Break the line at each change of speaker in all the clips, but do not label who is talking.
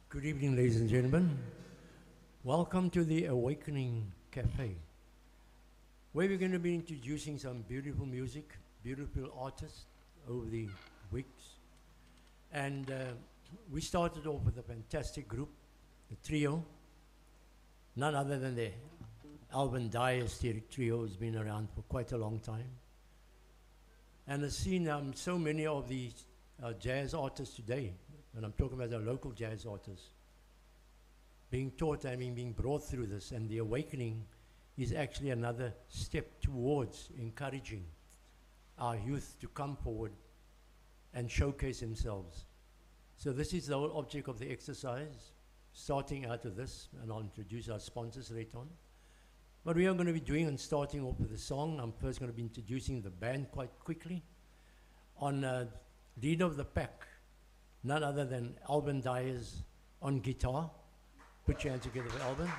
Good evening, ladies and gentlemen. Welcome to the Awakening Cafe, where we're going to be introducing some beautiful music, beautiful artists over the weeks. And we started off with a fantastic group, the trio, none other than the Alvin Dyers trio has been around for quite a long time. And I've seen so many of these jazz artists today, and I'm talking about the local jazz artists, being taught, being brought through this, and the awakening is actually another step towards encouraging our youth to come forward and showcase themselves. So this is the whole object of the exercise, starting out of this, and I'll introduce our sponsors later on. What we are going to be doing and starting off with a song, I'm first going to be introducing the band quite quickly. On lead of the pack, none other than Alvin Dyers on guitar. Put your hands together for Alvin.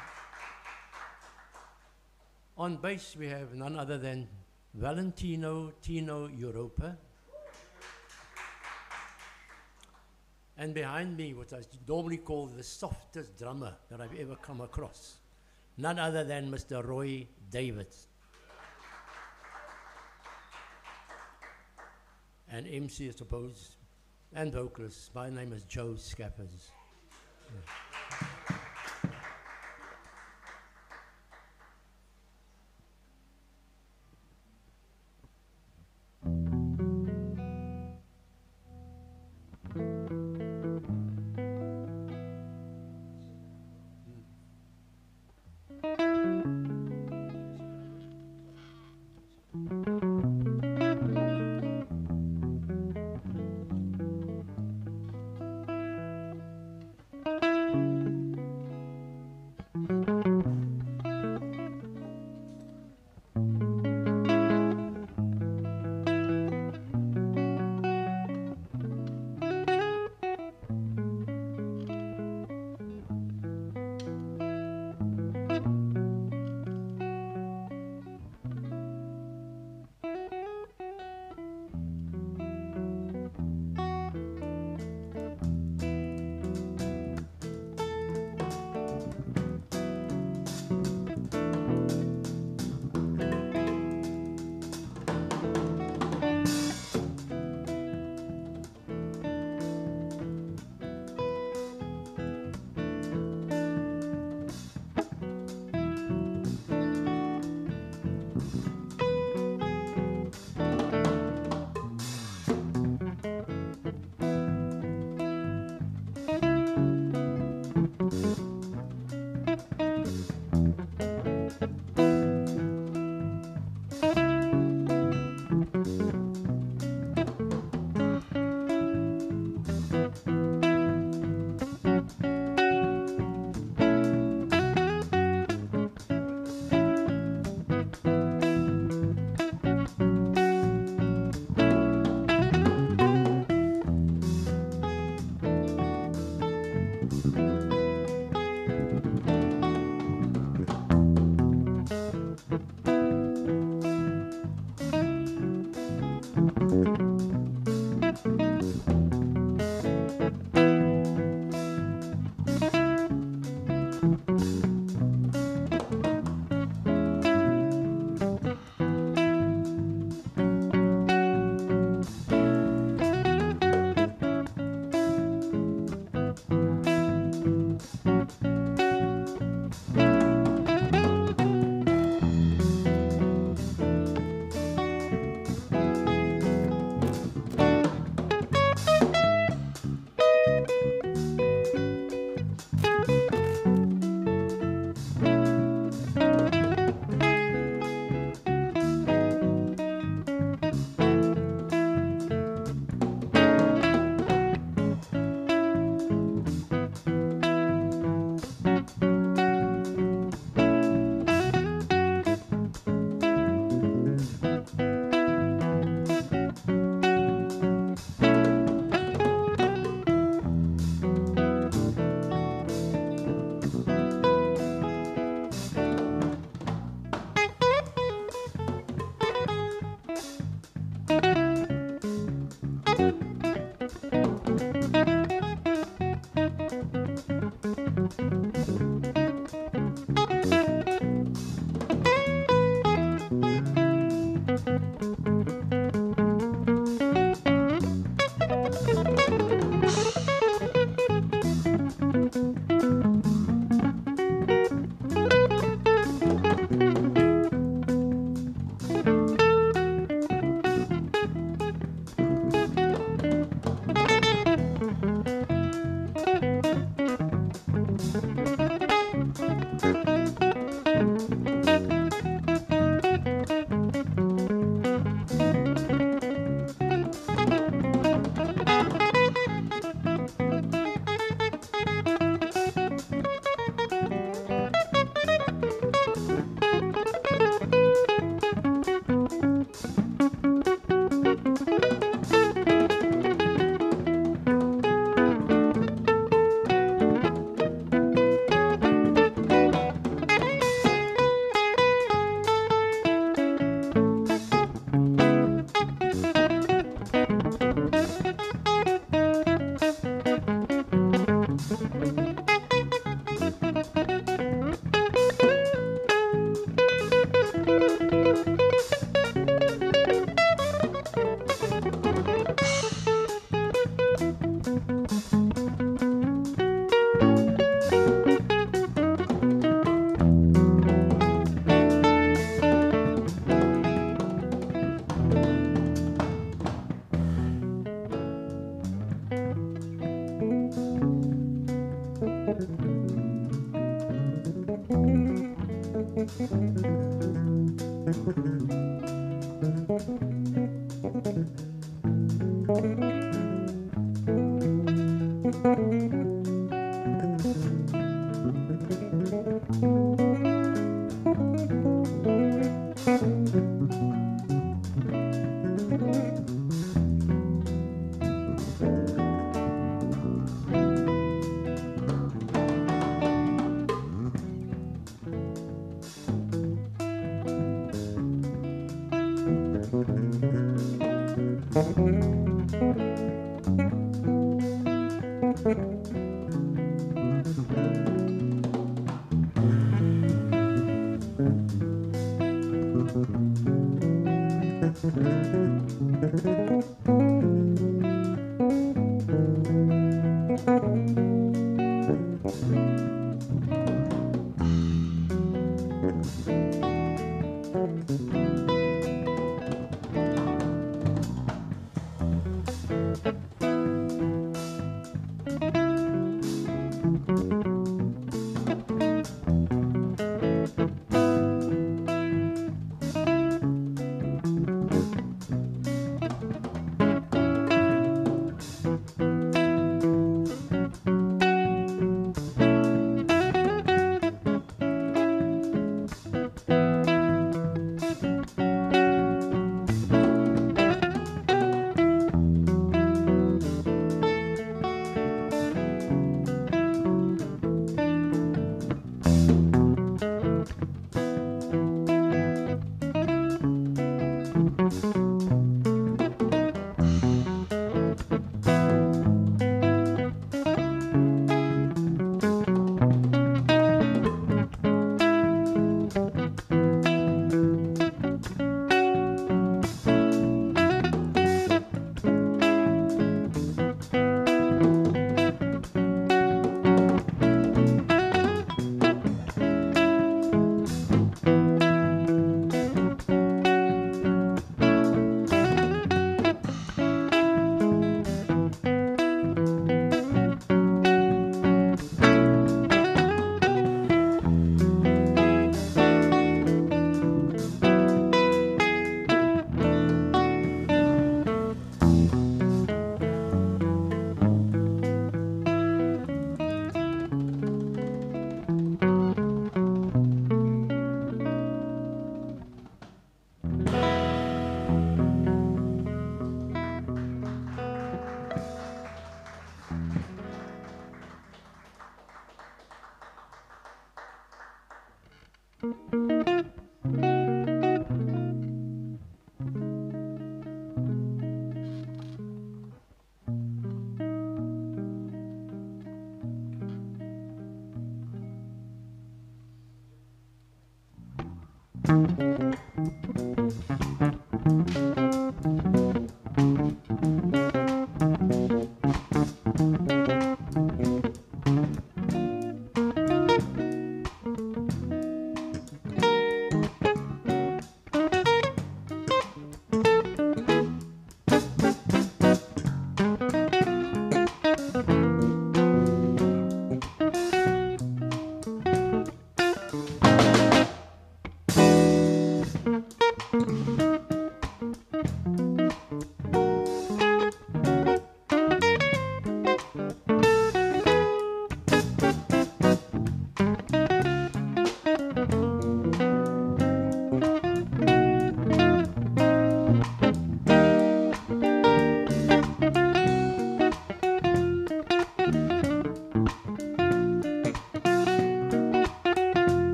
On bass, we have none other than Valentino Tino Europa. And behind me, what I normally call the softest drummer that I've ever come across, none other than Mr. Roy Davids. And MC, I suppose, and vocalist. My name is Joe Scaffers. Yeah.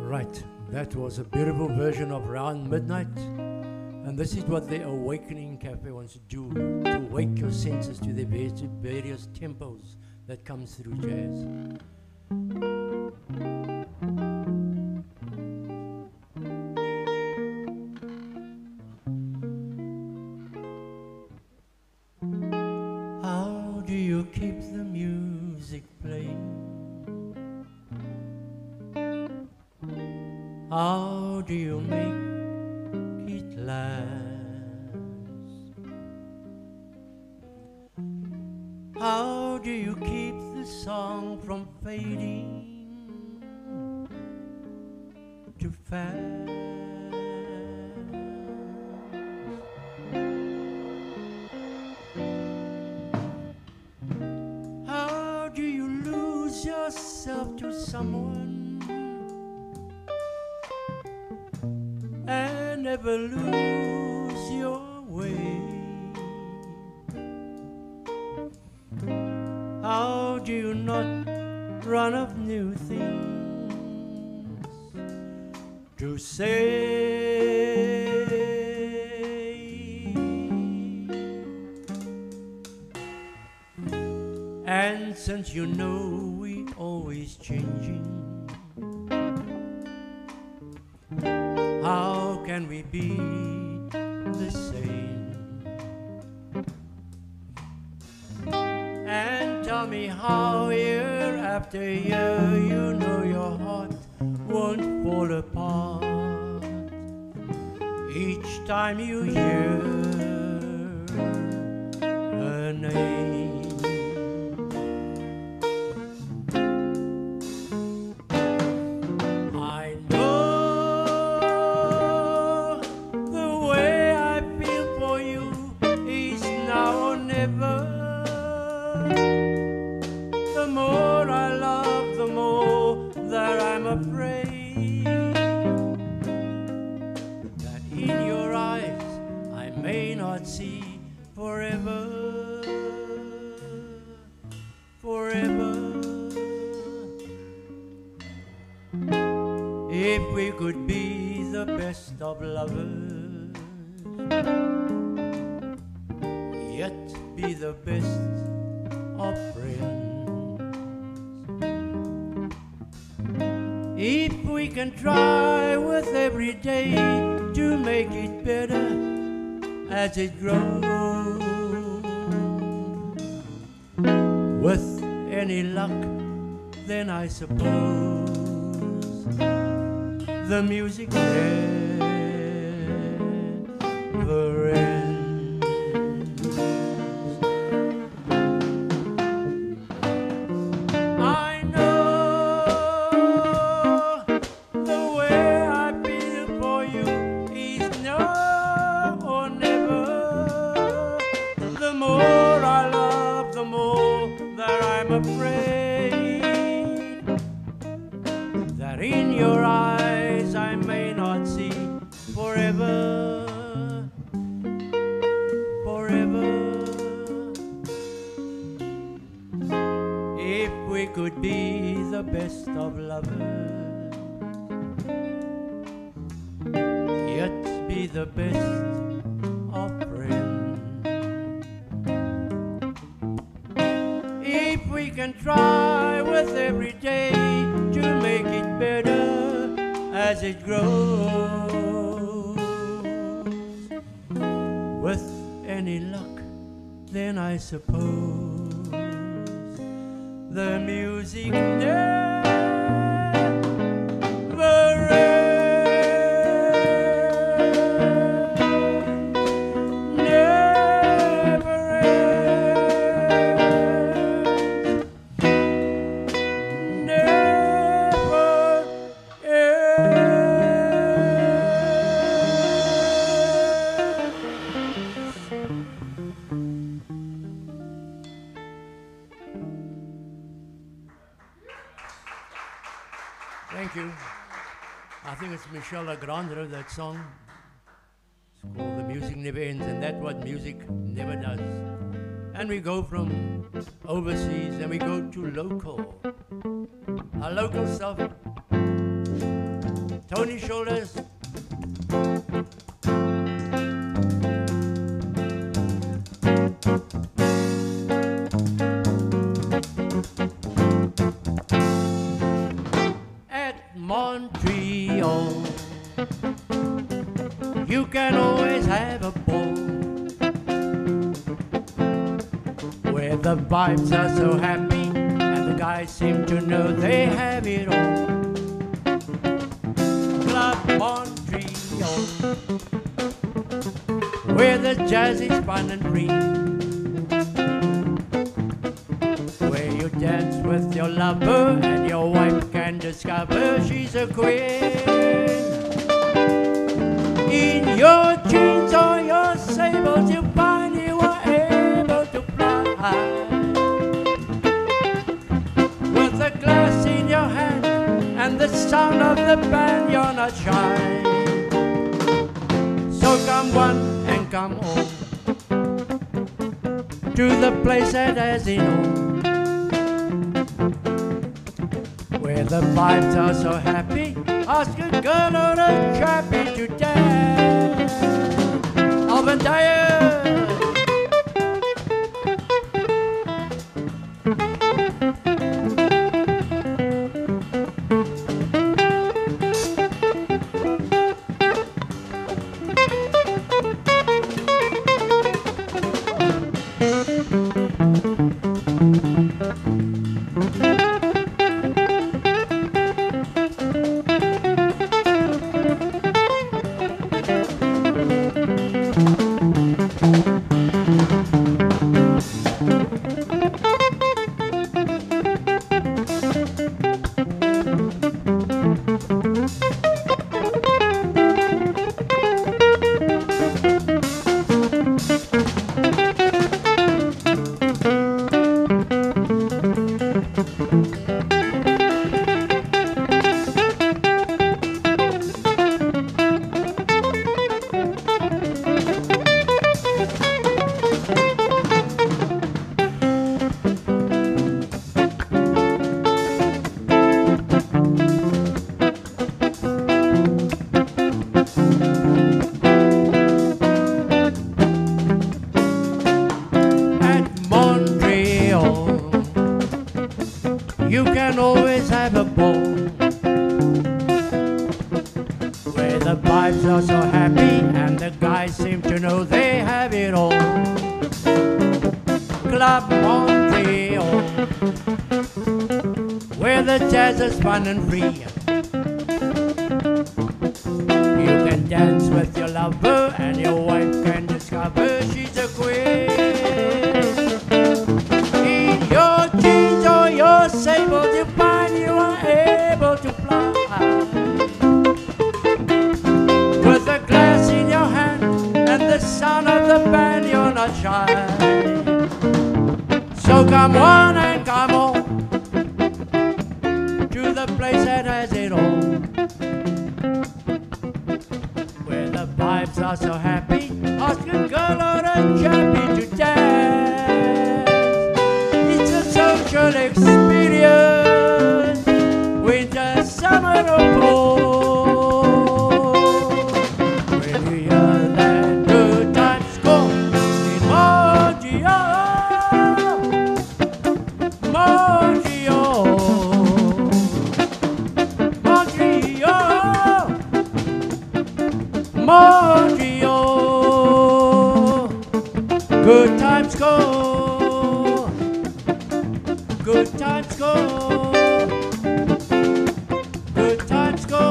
Right, that was a beautiful version of Round Midnight. And this is what the Awakening Cafe wants to do, to wake your senses to the various tempos that comes through jazz. How do you keep the music playing? How do you make it last? How do you keep the song from fading too fast? How do you lose yourself to someone and never lose your way? How do you not run of new things to say? And since you know we always changing, how can we be the same? And tell me how year after year you know your heart won't fall apart each time you hear her name. If we could be the best of lovers, yet be the best of friends. If we can try with every day to make it better as it grows, with any luck, then I suppose the music never ends. I know the way I feel for you is now or never. The more I love, the more that I'm afraid that in your eyes I may not see forever, forever. If we could be the best of lovers, yet be the best of friends. If we can try with every day to make it better as it grows, with any luck, then I suppose the music never ends. Thank you. I think it's Michel Legrand wrote that song. It's called The Music Never Ends, and that's what music never does. And we go from overseas and we go to local. Our local stuff Tony Shoulders. At Montreal, you can always have a ball, where the vibes are so happy and the guys seem to know they have it all. Club Montreal, where the jazz is fun and free, where you dance with your lover and your wife can discover she's a queen. In your jeans or your sables, you find you are able to fly. With a glass in your hand and the sound of the band, you're not shy. So come one and come all to the place that has it all, where the vibes are so happy. Ask a girl or a chappie to dance. Alvin Dyers. You can always have a ball, where the vibes are so happy and the guys seem to know they have it all. Club Montreal, where the jazz is fun and free. You can dance with your lover and your wife can discover she's a queen. In your jeans or your sables, you find you are able to fly. With a glass in your hand and the sound of the band, you're not shy. So come one and come all to the place that has it all, where the vibes are so happy. Ask a girl or a chappie to dance. It's a social experience, winter, summer or fall. When you hear that good times go in Montreal, Montreal, Montreal, Montreal. Good times go, good times go, good times go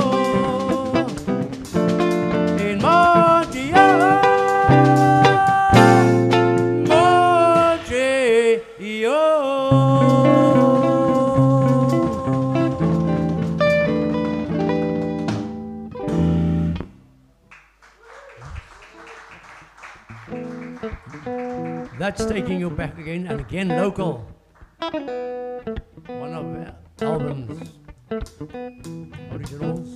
in Montreal, That's taking you back again and again local. One of Alvin's originals.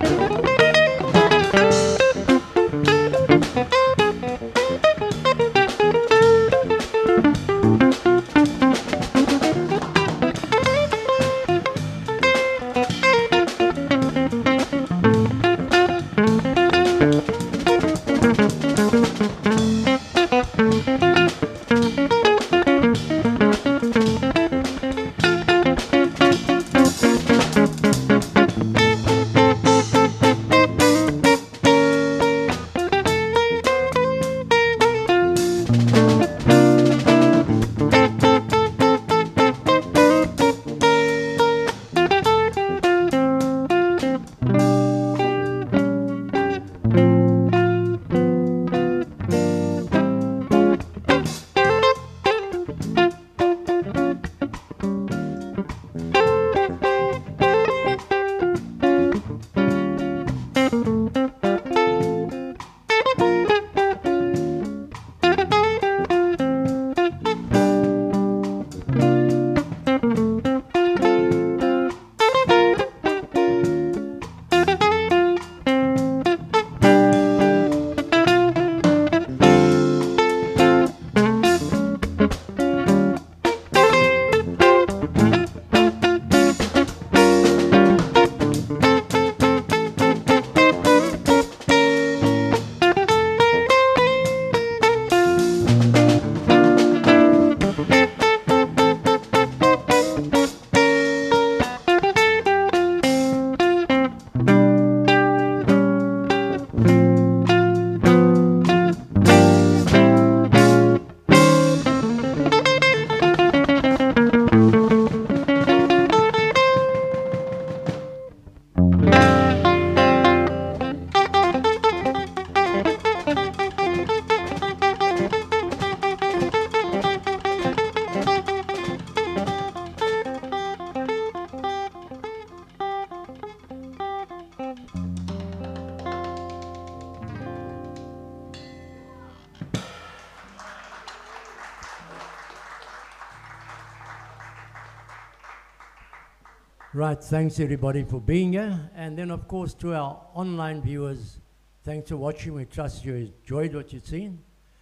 Right, thanks everybody for being here. And then of course to our online viewers, thanks for watching. We trust you enjoyed what you've seen.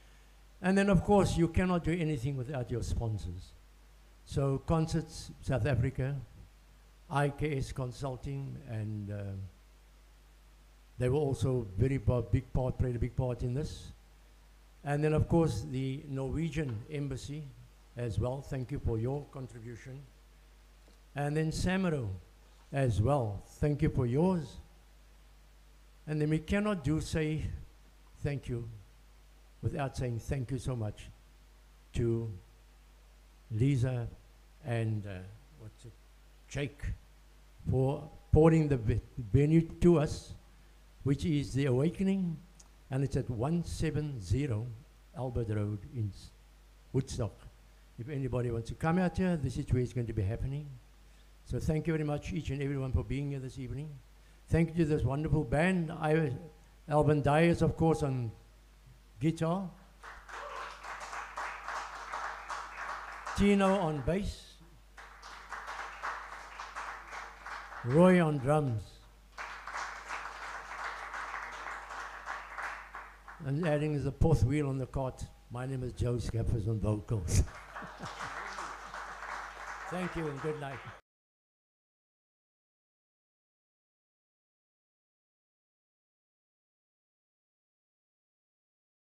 And then of course you cannot do anything without your sponsors. So Concerts South Africa, IKS Consulting, and they were also played a big part in this. And then of course the Norwegian Embassy as well. Thank you for your contribution. And then SAMRO as well. Thank you for yours. And then we cannot say thank you without saying thank you so much to Lisa and Jake for pouring the venue to us, which is The Awakening, and it's at 170 Albert Road in Woodstock. If anybody wants to come out here, this is where it's going to be happening. So thank you very much, each and everyone, for being here this evening. Thank you to this wonderful band. Alvin Dyers, of course, on guitar. Tino on bass. Roy on drums. And adding the fourth wheel on the cart, my name is Joe Scaffers on vocals. Thank you and good night.